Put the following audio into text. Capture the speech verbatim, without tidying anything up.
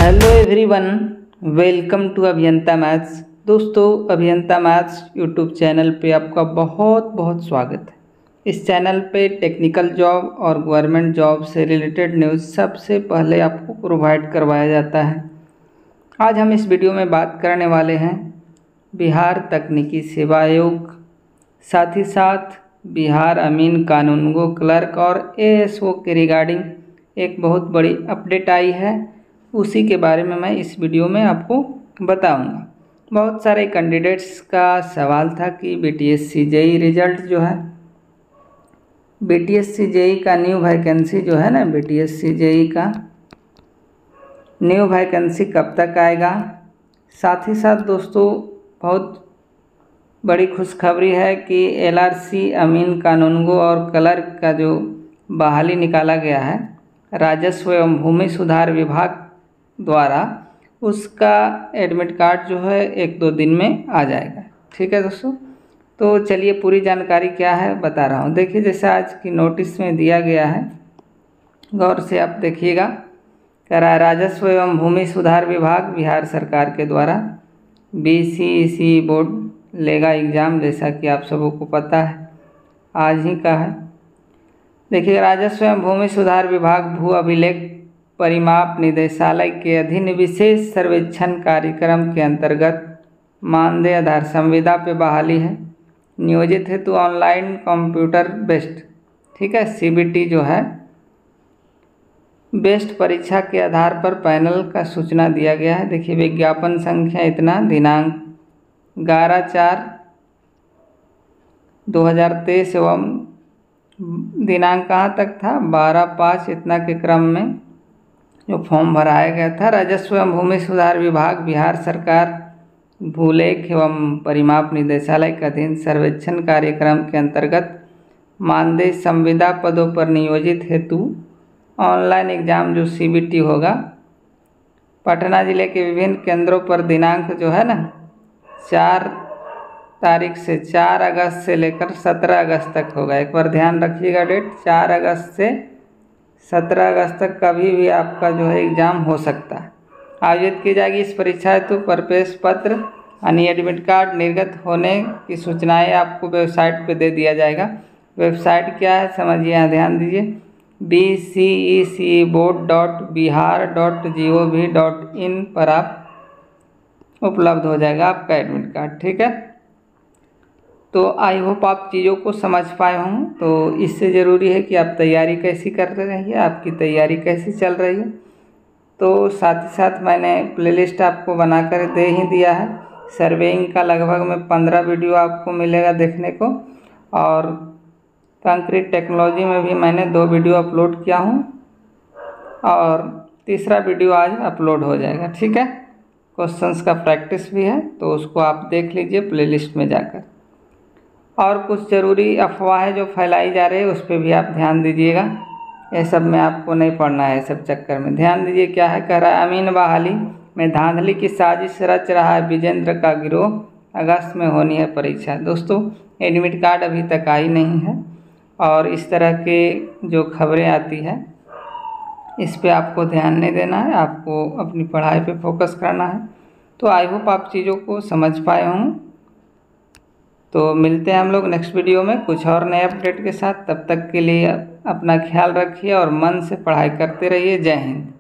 Hello everyone, welcome to Abhiyanta maths. दोस्तों, Abhiyanta maths YouTube channel पे आपका बहुत बहुत स्वागत है। इस चैनल पे टेक्निकल जॉब और गवर्नमेंट जॉब से रिलेटेड न्यूज़ सबसे पहले आपको प्रोवाइड करवाया जाता है। आज हम इस वीडियो में बात करने वाले हैं बिहार तकनीकी सेवा आयोग, साथ ही साथ बिहार अमीन कानूनगो क्लर्क और एएसओ के रिगार्डिंग एक बहुत बड़ी अपडेट आई है। उसी के बारे में मैं इस वीडियो में आपको बताऊंगा। बहुत सारे कैंडिडेट्स का सवाल था कि बीटीएससी जेई रिजल्ट जो है, बीटीएससी जेई का न्यू वैकेंसी जो है ना, बीटीएससी जेई का न्यू वैकेंसी कब तक आएगा। साथ ही साथ दोस्तों, बहुत बड़ी खुशखबरी है कि एलआरसी अमीन कानूनगो और क्लर्क का जो बहाली निकाला गया है राजस्व एवं भूमि सुधार विभाग द्वारा, उसका एडमिट कार्ड जो है एक दो दिन में आ जाएगा। ठीक है दोस्तों, तो चलिए पूरी जानकारी क्या है बता रहा हूँ। देखिए, जैसे आज की नोटिस में दिया गया है, गौर से आप देखिएगा। कह रहा है राजस्व एवं भूमि सुधार विभाग बिहार सरकार के द्वारा बीसीईसी बोर्ड लेगा एग्ज़ाम, जैसा कि आप सबों को पता है आज ही का है। देखिए, राजस्व एवं भूमि सुधार विभाग भू अभिलेख परिमाप निदेशालय के अधीन विशेष सर्वेक्षण कार्यक्रम के अंतर्गत मानदेय आधार संविदा पे बहाली है। नियोजित हेतु तो ऑनलाइन कंप्यूटर बेस्ड, ठीक है, सीबीटी जो है बेस्ट परीक्षा के आधार पर पैनल का सूचना दिया गया है। देखिए, विज्ञापन संख्या इतना, दिनांक ग्यारह चार दो हज़ार तेईस एवं दिनांक कहाँ तक था, बारह पाँच इतना के क्रम में जो फॉर्म भराया गया था। राजस्व एवं भूमि सुधार विभाग बिहार सरकार भूलेख एवं परिमाप निदेशालय के अधीन सर्वेक्षण कार्यक्रम के अंतर्गत मानदेय संविदा पदों पर नियोजित हेतु ऑनलाइन एग्ज़ाम जो सीबीटी होगा, पटना जिले के विभिन्न केंद्रों पर दिनांक जो है ना, चार तारीख से चार अगस्त से लेकर सत्रह अगस्त तक होगा। एक बार ध्यान रखिएगा डेट, चार अगस्त से सत्रह अगस्त तक कभी भी आपका जो है एग्ज़ाम हो सकता है। आयोजित की जाएगी इस परीक्षा हेतु प्रवेश पत्र यानी एडमिट कार्ड निर्गत होने की सूचनाएं आपको वेबसाइट पे दे दिया जाएगा। वेबसाइट क्या है समझिए, यहाँ ध्यान दीजिए, B C E C board dot Bihar dot G O V dot in पर आप उपलब्ध हो जाएगा आपका एडमिट कार्ड। ठीक है, तो आई होप आप चीज़ों को समझ पाए हों। तो इससे ज़रूरी है कि आप तैयारी कैसी कर रहे हैं, आपकी तैयारी कैसी चल रही है। तो साथ ही साथ मैंने प्लेलिस्ट आपको बनाकर दे ही दिया है। सर्वेइंग का लगभग में पंद्रह वीडियो आपको मिलेगा देखने को, और कंक्रीट टेक्नोलॉजी में भी मैंने दो वीडियो अपलोड किया हूँ, और तीसरा वीडियो आज अपलोड हो जाएगा। ठीक है, क्वेश्चंस का प्रैक्टिस भी है, तो उसको आप देख लीजिए प्लेलिस्ट में जाकर। और कुछ ज़रूरी अफवाहें जो फैलाई जा रही है उस पर भी आप ध्यान दीजिएगा। ये सब में आपको नहीं पढ़ना है, सब चक्कर में ध्यान दीजिए। क्या है, कह रहा है अमीन बहाली में धांधली की साजिश रच रहा है विजेंद्र का गिरोह, अगस्त में होनी है परीक्षा। दोस्तों, एडमिट कार्ड अभी तक आई नहीं है, और इस तरह के जो खबरें आती है इस पे आपको ध्यान नहीं देना है, आपको अपनी पढ़ाई पे फोकस करना है। तो आई होप आप चीज़ों को समझ पाए हों। तो मिलते हैं हम लोग नेक्स्ट वीडियो में कुछ और नए अपडेट के साथ। तब तक के लिए अपना ख्याल रखिए और मन से पढ़ाई करते रहिए। जय हिंद।